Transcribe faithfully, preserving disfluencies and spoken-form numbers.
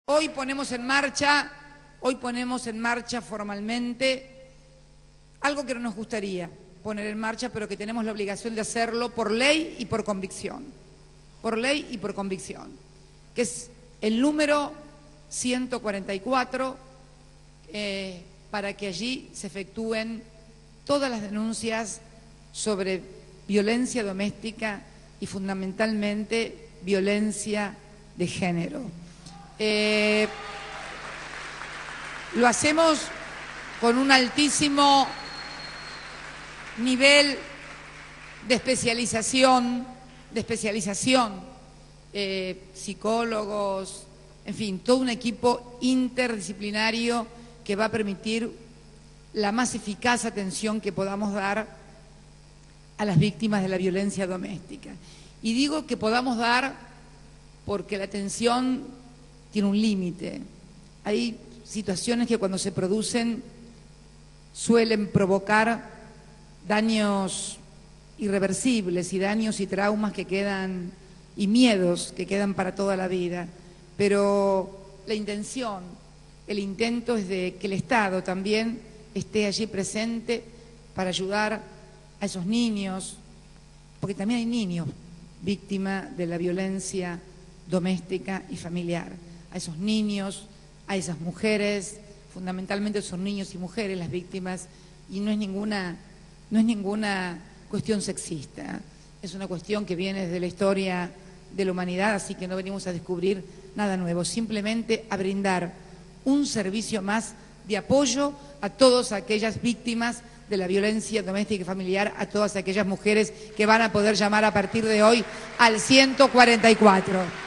Hoy ponemos en marcha, hoy ponemos en marcha formalmente algo que no nos gustaría poner en marcha, pero que tenemos la obligación de hacerlo por ley y por convicción. Por ley y por convicción. Que es el número ciento cuarenta y cuatro, eh, para que allí se efectúen todas las denuncias sobre violencia doméstica y fundamentalmente violencia de género. Eh, lo hacemos con un altísimo nivel de especialización, de especialización, eh, psicólogos, en fin, todo un equipo interdisciplinario que va a permitir la más eficaz atención que podamos dar a las víctimas de la violencia doméstica. Y digo que podamos dar porque la atención tiene un límite. Hay situaciones que cuando se producen suelen provocar daños irreversibles y daños y traumas que quedan, y miedos que quedan para toda la vida. Pero la intención, el intento es de que el Estado también esté allí presente para ayudar a esos niños, porque también hay niños víctimas de la violencia doméstica y familiar, a esos niños, a esas mujeres, fundamentalmente son niños y mujeres las víctimas, y no es ninguna, no es ninguna cuestión sexista, es una cuestión que viene desde la historia de la humanidad, así que no venimos a descubrir nada nuevo, simplemente a brindar un servicio más de apoyo a todas aquellas víctimas de la violencia doméstica y familiar, a todas aquellas mujeres que van a poder llamar a partir de hoy al ciento cuarenta y cuatro.